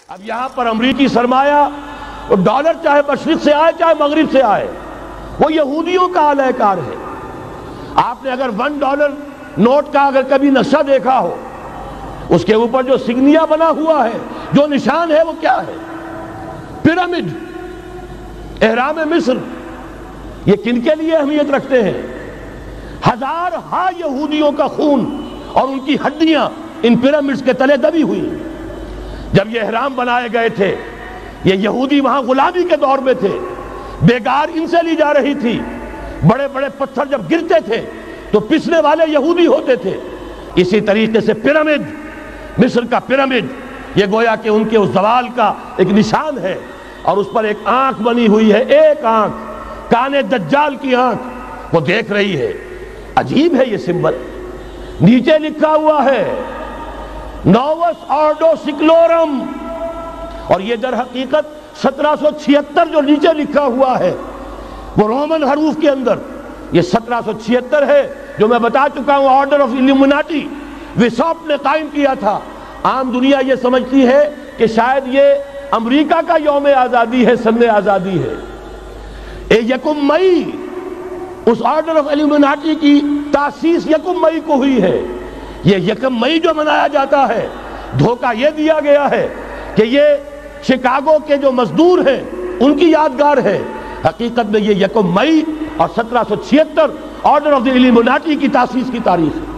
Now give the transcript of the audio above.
اب یہاں پر امریکی سرمایہ ڈالر چاہے مشرق سے آئے چاہے مغرب سے آئے وہ یہودیوں کا اعلی کار ہے۔ آپ نے اگر $1 نوٹ کا اگر کبھی نقشہ دیکھا ہو، اس کے اوپر جو سگنیا بنا ہوا ہے، جو نشان ہے، وہ کیا ہے؟ پیرامڈ، اہرام مصر۔ یہ کن کے لیے اہمیت رکھتے ہیں؟ ہزارہا یہودیوں کا خون اور ان کی ہڈیاں ان پیرامڈز کے تلے دبی ہوئی۔ جب یہ اہرام بنائے گئے تھے، یہ یہودی وہاں غلامی کے دور میں تھے، بیگار ان سے لی جا رہی تھی۔ بڑے بڑے پتھر جب گرتے تھے تو پسنے والے یہودی ہوتے تھے۔ اسی طریقے سے پیرامڈ، مصر کا پیرامڈ، یہ گویا کہ ان کے اس زوال کا ایک نشان ہے، اور اس پر ایک آنکھ بنی ہوئی ہے، ایک آنکھ، کان دجال کی آنکھ، وہ دیکھ رہی ہے۔ عجیب ہے یہ سمبل۔ نیچے لکھا ہوا ہے نووس آرڈو سکلورم، اور یہ در حقیقت 1776 جو نیچے لکھا ہوا ہے وہ رومن حروف کے اندر یہ 1776 ہے، جو میں بتا چکا ہوں آرڈر آف الومناٹی وساپ نے قائم کیا تھا۔ عام دنیا یہ سمجھتی ہے کہ شاید یہ امریکہ کا یوم آزادی ہے، سن آزادی ہے۔ 1 مئی اس آرڈر آف الومناٹی کی تاسیس 1 مئی کو ہوئی ہے۔ یہ 1 مئی جو منایا جاتا ہے، دھوکہ یہ دیا گیا ہے کہ یہ شکاگو کے جو مزدور ہیں ان کی یادگار ہے۔ حقیقت میں یہ 1 مئی اور 1776 آرڈر آف دی الومناٹی کی تاسیس کی تاریخ ہے۔